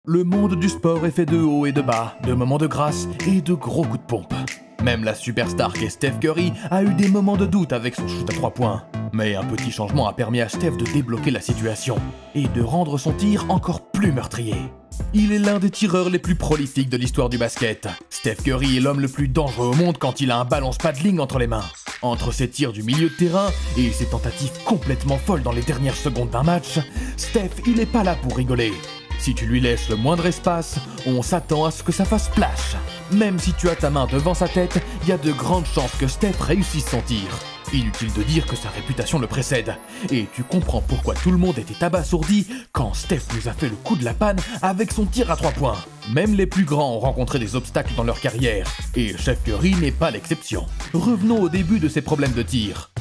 Le monde du sport est fait de hauts et de bas, de moments de grâce et de gros coups de pompe. Même la superstar qu'est Steph Curry a eu des moments de doute avec son shoot à 3 points. Mais un petit changement a permis à Steph de débloquer la situation et de rendre son tir encore plus meurtrier. Il est l'un des tireurs les plus prolifiques de l'histoire du basket. Steph Curry est l'homme le plus dangereux au monde quand il a un ballon paddling entre les mains. Entre ses tirs du milieu de terrain et ses tentatives complètement folles dans les dernières secondes d'un match, Steph, il est pas là pour rigoler. Si tu lui laisses le moindre espace, on s'attend à ce que ça fasse splash. Même si tu as ta main devant sa tête, il y a de grandes chances que Steph réussisse son tir. Inutile de dire que sa réputation le précède. Et tu comprends pourquoi tout le monde était abasourdi quand Steph nous a fait le coup de la panne avec son tir à 3 points. Même les plus grands ont rencontré des obstacles dans leur carrière. Et Steph Curry n'est pas l'exception. Revenons au début de ses problèmes de tir.